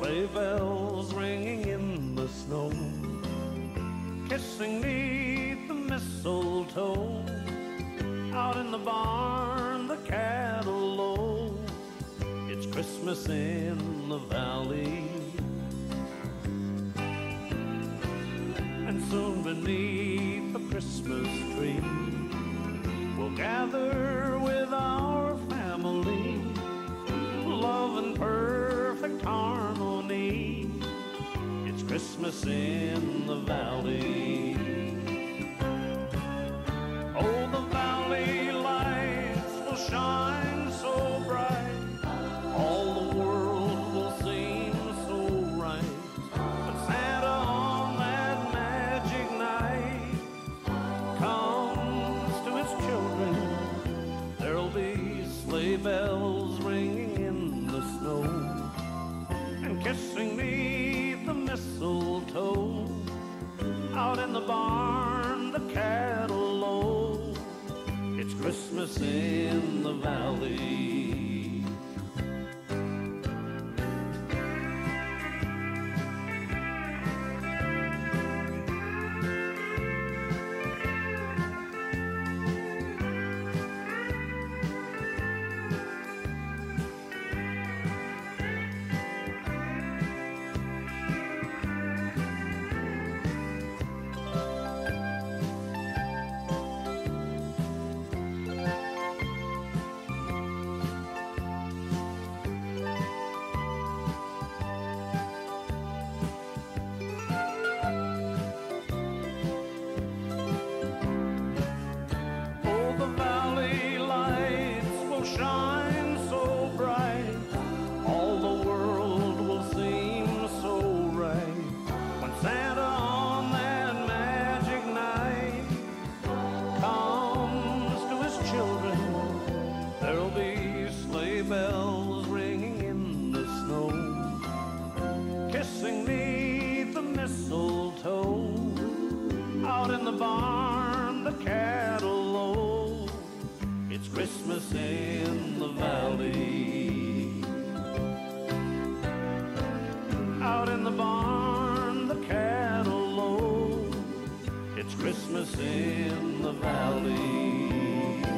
sleigh bells ringing in the snow, kissing neath the mistletoe, out in the barn the cattle low. It's Christmas in the valley, and soon beneath the Christmas tree we'll gather with our family, love and perfect harmony. It's Christmas in the valley. Oh, the valley lights will shine so bright, all the world will seem so right. But Santa on that magic night comes to his children. There'll be sleigh bells ringing in the snow, and kissing neath the mistletoe, out in the barn the cattle low. It's Christmas in the valley. Shine so bright, all the world will seem so right. When Santa on that magic night comes to his children, there'll be sleigh bells ringing in the snow, kissing neath the mistletoe, out in the barn the cattle low. It's Christmas in the valley, out in the barn the cattle low. It's Christmas in the valley.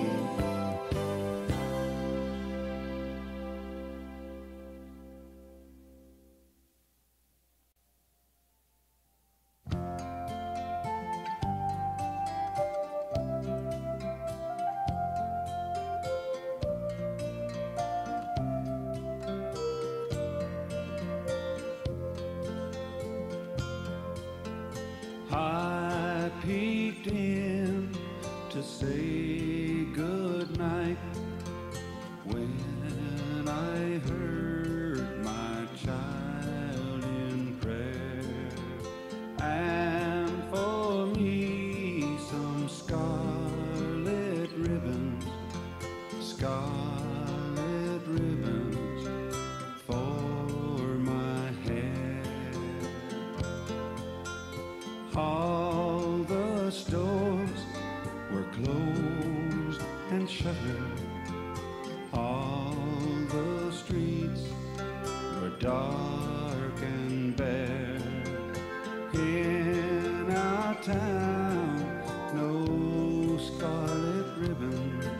I peeked in to say good night when I heard my child in prayer, and for me some scarlet ribbons, scarlet ribbons for my hair. All the stores were closed and shuttered, all the streets were dark and bare. In our town, no scarlet ribbons,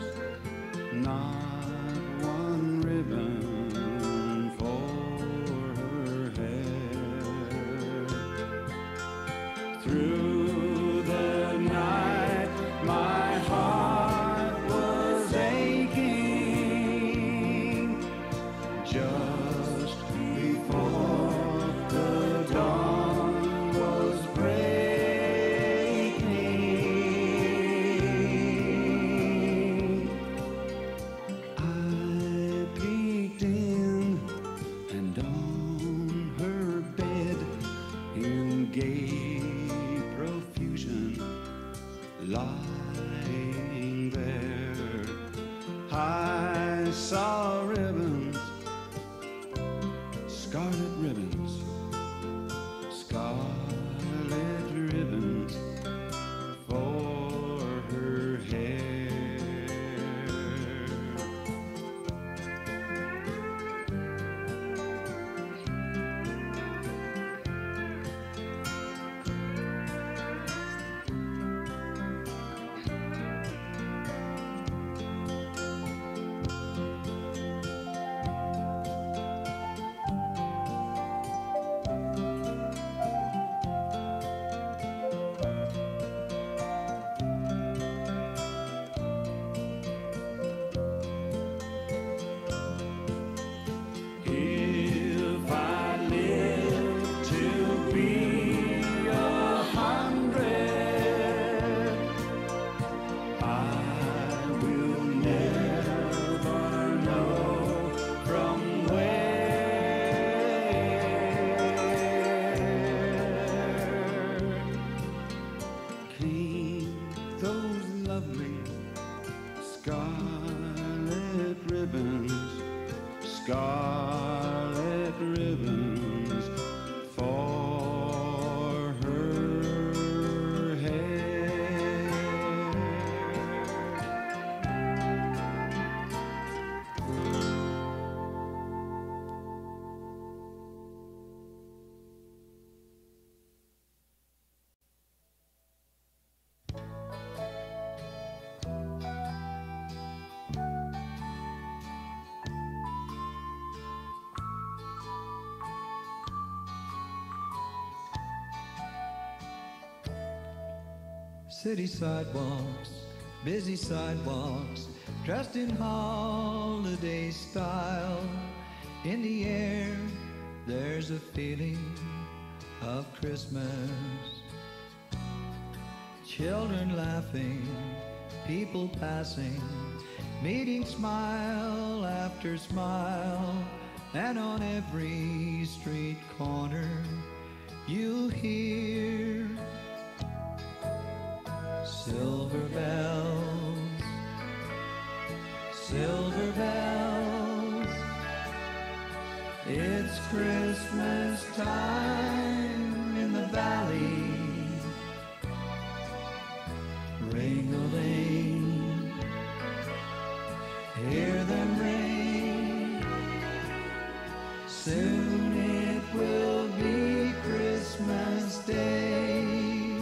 not one ribbon for her hair. Through the night my heart was aching, just before the dawn was breaking. I peeked in, and on her bed in gay profusion, lying there, I saw ribbons, scarlet ribbons, scarlet ribbons for her hair. lovely scarlet ribbons, scarlet ribbons for her hair. City sidewalks, busy sidewalks, dressed in holiday style. In the air, there's a feeling of Christmas. Children laughing, people passing, meeting smile after smile. And on every street corner, you hear silver bells, silver bells. It's Christmas time in the valley. Ring-a-ling, hear them ring. Soon it will be Christmas Day.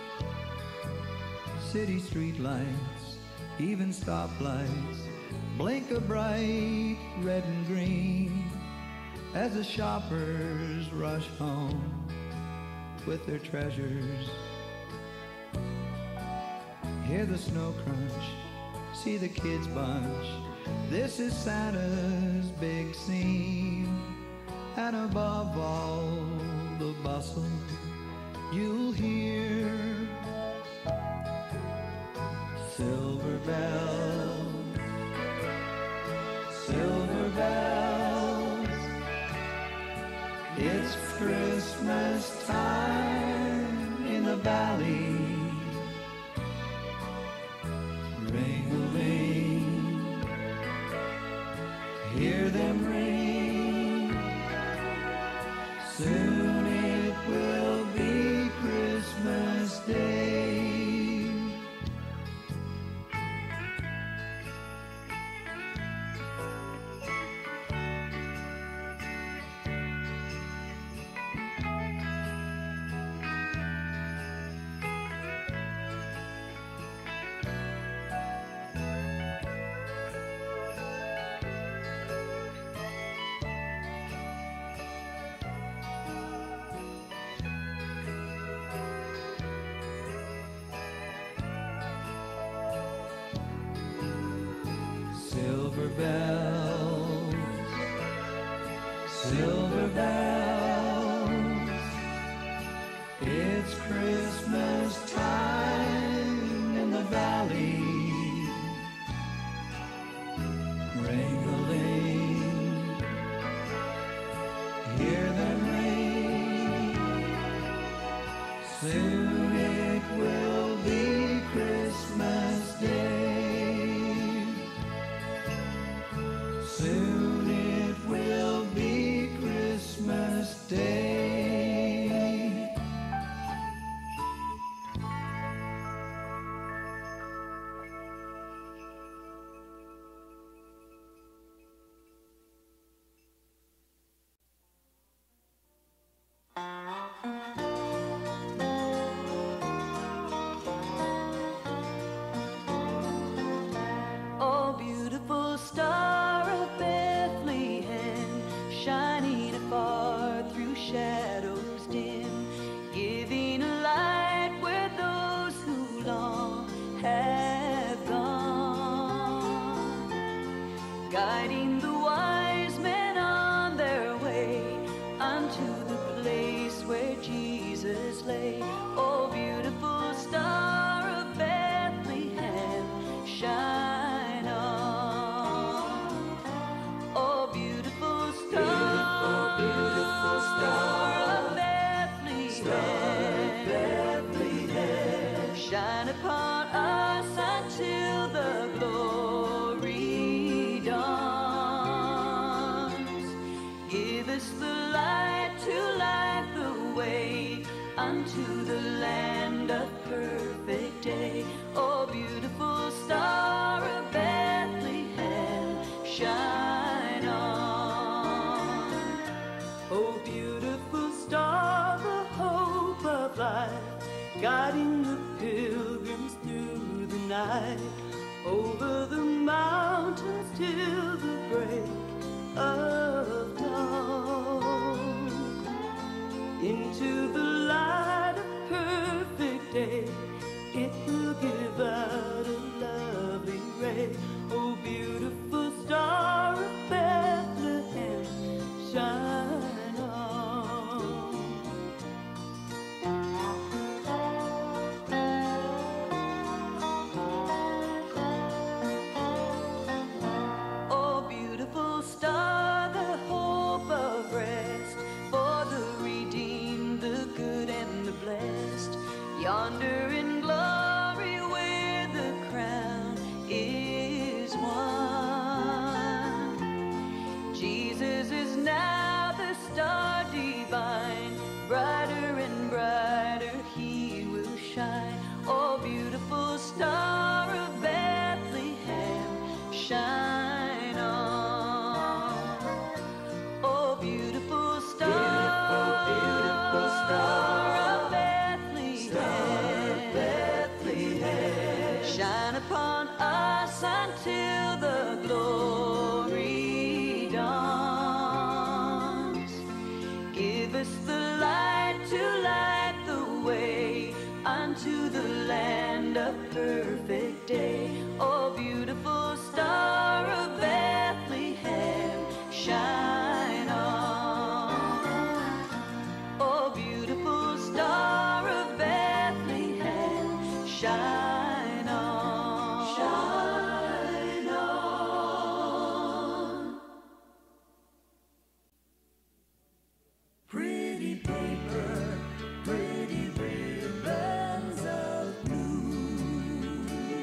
City street lights, even stoplights, blink a bright red and green as the shoppers rush home with their treasures. Hear the snow crunch, see the kids bunch. This is Santa's big scene. And above all the bustle, you'll hear silver bells, silver bells. It's Christmas time in the valley. Ring-a-ling, hear them ring. Soon it will be Christmas Day. Silver bells, silver bells. It's Christmas time in the valley. Ring-a-ling, hear them ring. Soon it will be Christmas Day. Soon it will be Christmas Day. Oh, beautiful star of Bethlehem, shining afar through shadows dim, giving a light where those who long have gone, guiding the wise men on their way unto the place where Jesus lay. Oh, beautiful star of Bethlehem, shine on. Oh, beautiful star, beautiful star of Bethlehem, shine upon us. us until the glory dawns. Give us the light to light the way unto the land of perfect day. Oh, beautiful star of Bethlehem, shine on. Oh, beautiful star, the hope of life, guiding the pilgrims through the night, over the mountains till the break of dawn, into the light of perfect day. It will give out a lovely ray. Oh, beautiful star of Bethlehem, shine on. Oh, beautiful star, the hope of rest for the redeemed, the good and the blessed. Yonder in glory where the crown is won, Jesus is now the star divine. Brighter and brighter he will shine. Oh, beautiful star of Bethlehem, shine on. Oh, beautiful star, beautiful star of Bethlehem, shine upon us until the glory dawns. Give us the light to light the way unto the land of perfect day. Oh, beautiful star of Bethlehem, shine on. Oh, beautiful star of Bethlehem, shine on. Shine on. Pretty paper, pretty ribbons of blue.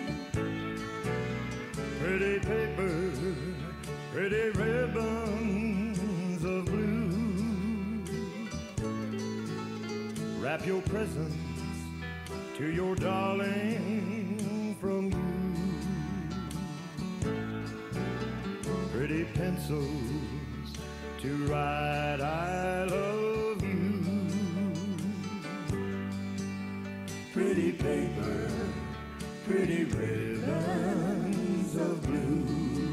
Pretty paper, pretty ribbons of blue. Wrap your presents to your darling from you. Pretty pencils to write I love you. Pretty paper, pretty ribbons of blue.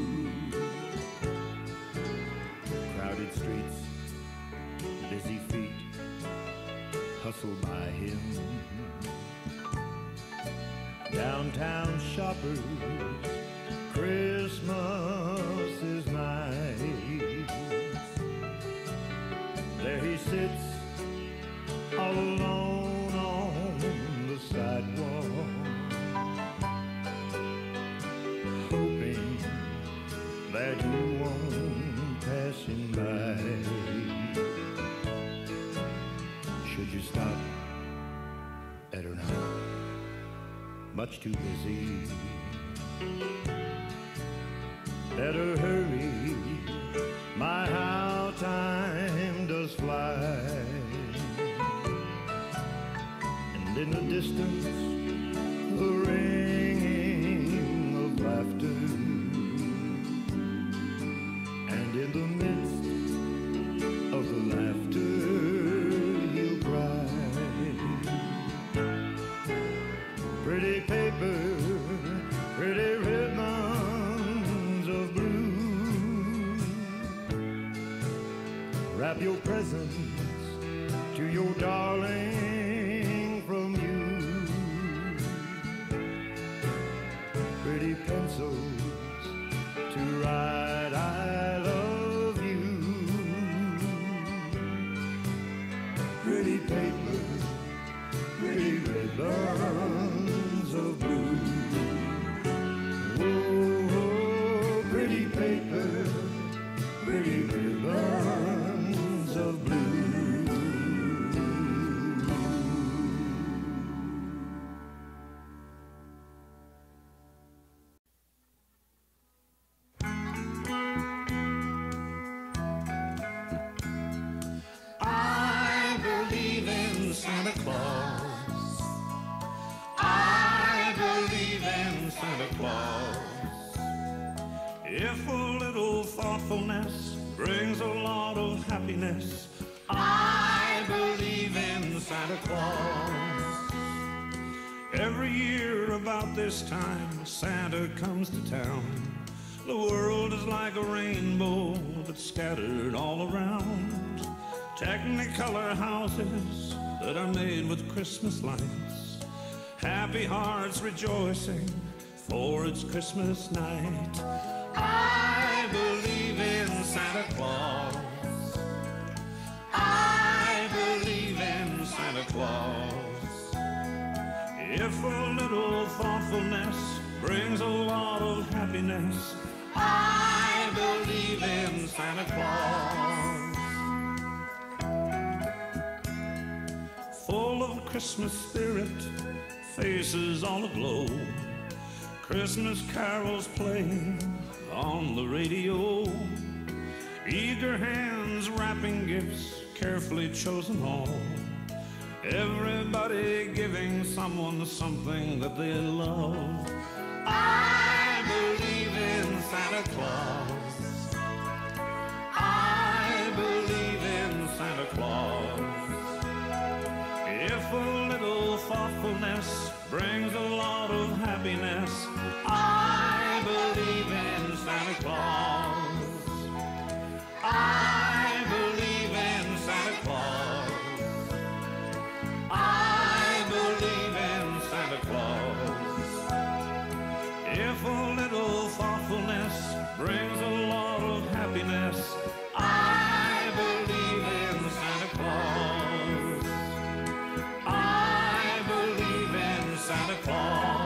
Crowded streets, busy feet, hustled by him. Downtown shoppers, Christmas is nice. There he sits, all alone on the sidewalk, hoping that you won't pass him by. Should you stop at her now? Much too busy. Better hurry, my how time does fly. And in the distance, the ringing of laughter, and in the midst of the laughter, he'll cry. Pretty paper, pretty ribbons of blue. Wrap your presents to your darling from you. Pretty pencils to write I love you. Pretty paper, pretty ribbons of blue. Oh, pretty paper, pretty ribbons of blue. Santa Claus. If a little thoughtfulness brings a lot of happiness, I believe in Santa Claus. Every year about this time, Santa comes to town. The world is like a rainbow that's scattered all around. Technicolor houses that are made with Christmas lights. Happy hearts rejoicing for it's Christmas night. I believe in Santa Claus. I believe in Santa Claus. If a little thoughtfulness brings a lot of happiness, I believe in Santa Claus. Full of Christmas spirit, faces all aglow, Christmas carols playing on the radio, eager hands wrapping gifts, carefully chosen all, everybody giving someone something that they love. I believe in Santa Claus. I believe in Santa Claus. If a little thoughtfulness brings a lot of happiness, I believe in Santa Claus. I believe in Santa Claus. I believe in Santa Claus. If a little thoughtfulness brings a lot of happiness, I believe in Santa Claus. I believe in Santa Claus.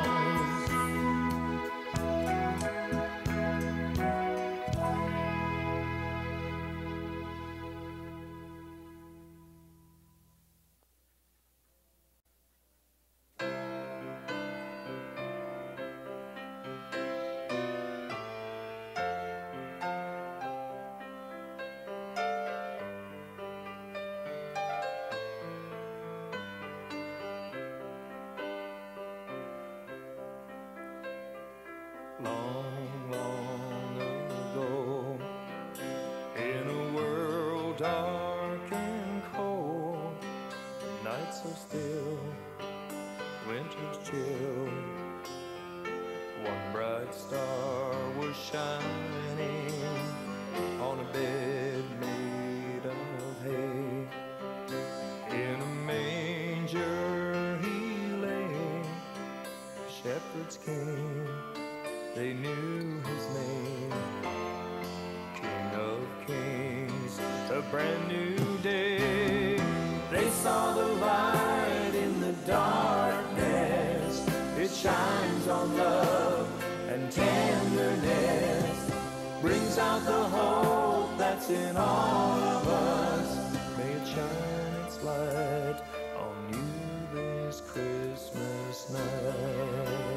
Long, long ago, in a world dark and cold, nights so still, winter's chill, one bright star was shining on a bed made of hay. In a manger he lay, shepherds came, they knew his name, King of Kings, a brand new day. They saw the light in the darkness, it shines on love and tenderness, brings out the hope that's in all of us. May it shine its light on you this Christmas night.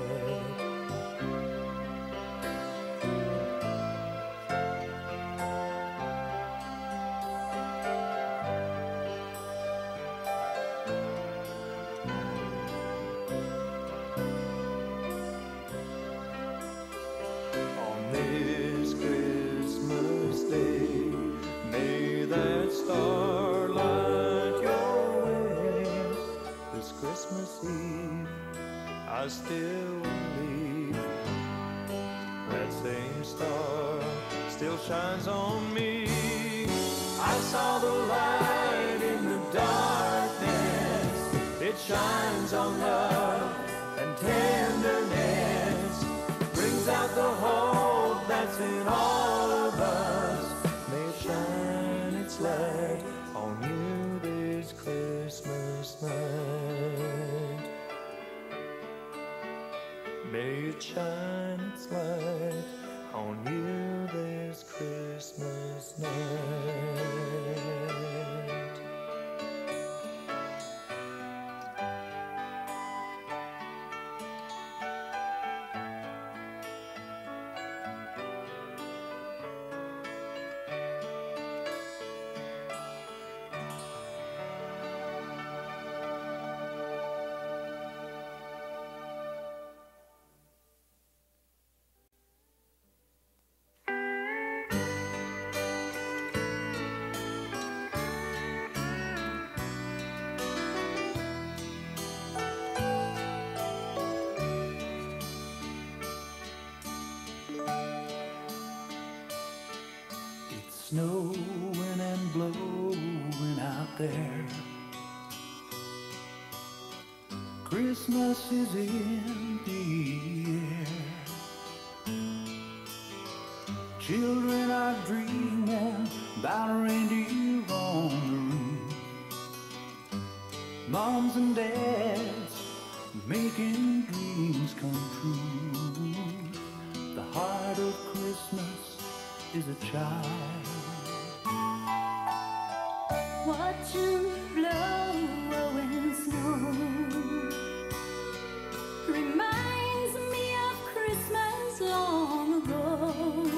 I still believe that same star still shines on me. I saw the light in the darkness, it shines on love and tenderness, brings out the hope that's in all of us. May it shine its light on you this Christmas night. May it shine its light on you this Christmas night. snowing and blowing out there. Christmas is in the air. Children are dreaming about a reindeer on the roof. Moms and dads making dreams come true. The heart of Christmas is a child. Watching blowing snow reminds me of Christmas long ago.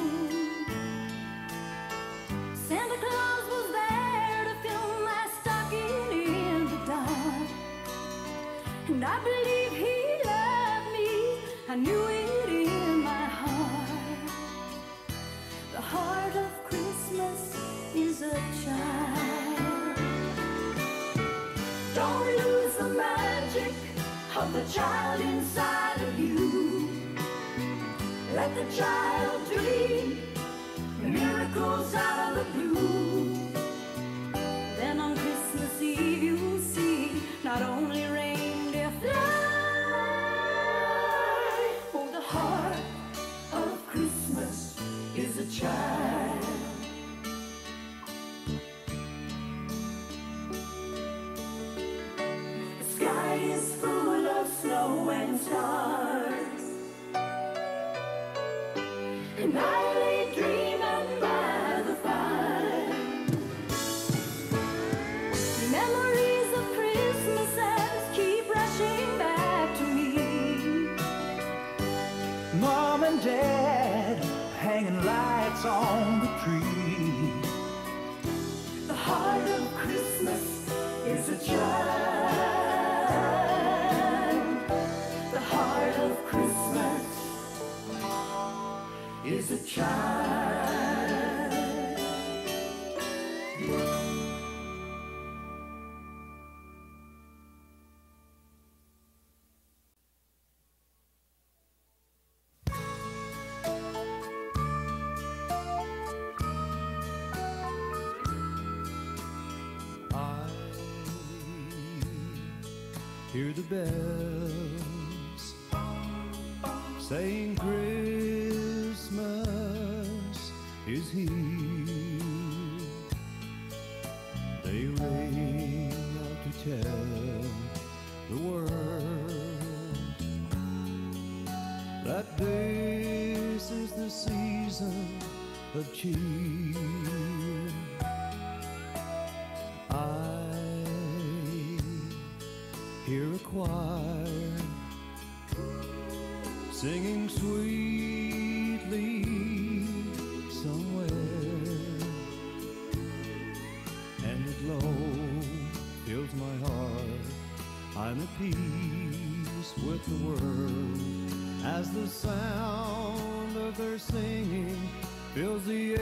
Santa Claus was there to fill my stocking in the dark, and I believe he loved me. I knew it in my heart. The heart of Christmas is a child. Don't lose the magic of the child inside of you. Let the child dream miracles out of the blue. Then on Christmas Eve you'll see not only reindeer fly. Oh, the heart of Christmas is a child. The sky is full of snow and stars, and I lay dreaming by the fire. Memories of Christmases keep rushing back to me. Mom and Dad hanging lights on the tree. The heart of Christmas is a child. The heart of Christmas is a child. Hear the bells saying Christmas is here. They ring out to tell the world that this is the season of cheer. Hear a choir singing sweetly somewhere, and the glow fills my heart. I'm at peace with the world as the sound of their singing fills the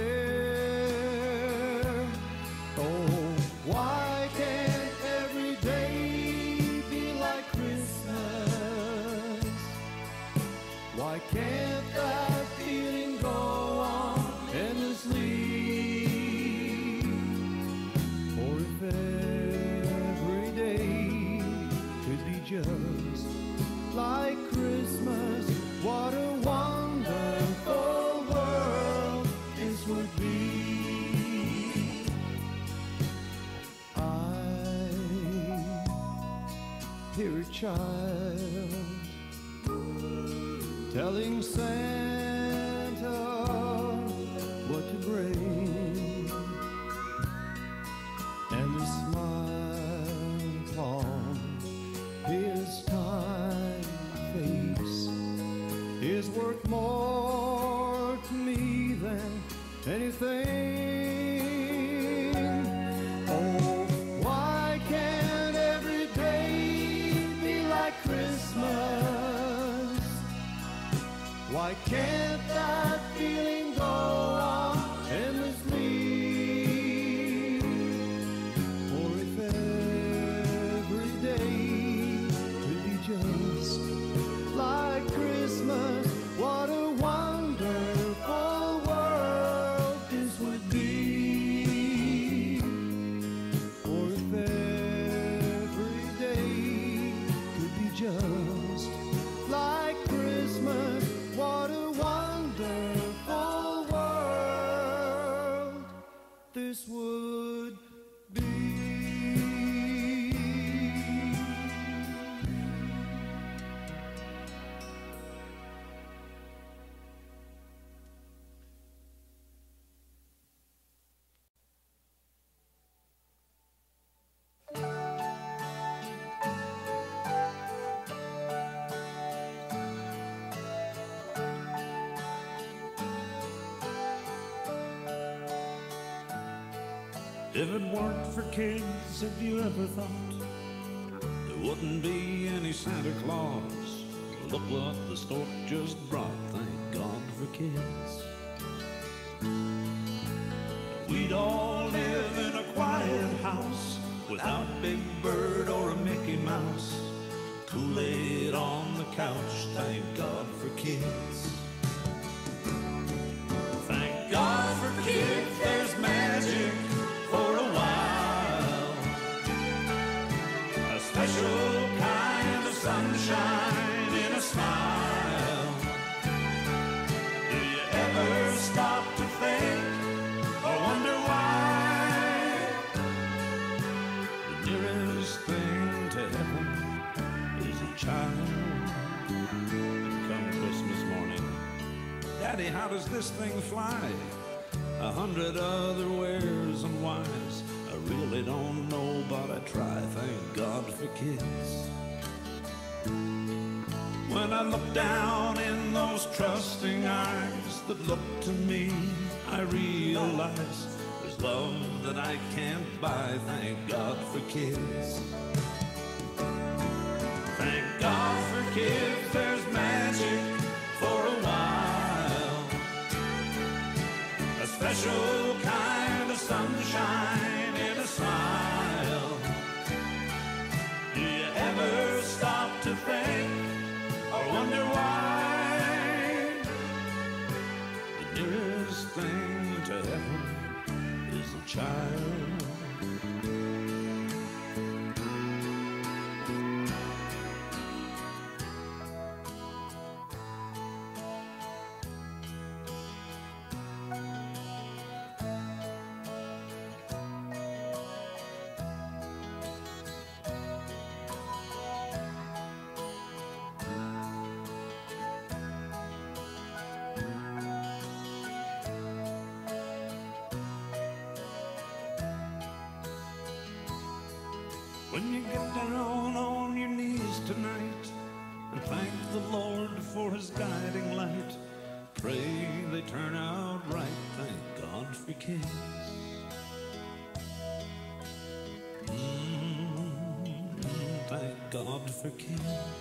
air. Oh, why can't every day be like Christmas? Why can't that feeling go on endlessly? For if every day could be just like Christmas, what a wonderful world this would be. I hear a child telling Santa what to bring, and the smile upon his kind face is worth more to me than anything. Oh, why can't every day be like Christmas? Why can't that feeling go on endlessly? For if every day could be just like Christmas, what a wonderful world this would be. If it weren't for kids, have you ever thought there wouldn't be any Santa Claus? Look what the stork just brought, thank God for kids. We'd all live in a quiet house without Big Bird or a Mickey Mouse. Kool-Aid on the couch, thank God for kids. Thank God for kids, there's magic for a while. A special kind of sunshine in a smile. Do you ever stop to think or wonder why? The nearest thing to heaven is a child. And come Christmas morning, Daddy, how does this thing fly? 100 other wheres and whys. I really don't know, but I try. Thank God for kids. When I look down in those trusting eyes that look to me, I realize there's love that I can't buy. Thank God for kids. Thank God for kids, there's magic for a while. A special kind of sunshine in a smile. Do you ever stop to think or wonder why? The nearest thing to heaven is a child. When you get down on your knees tonight and thank the Lord for his guiding light, pray they turn out right. Thank God for kids. Thank God for kids.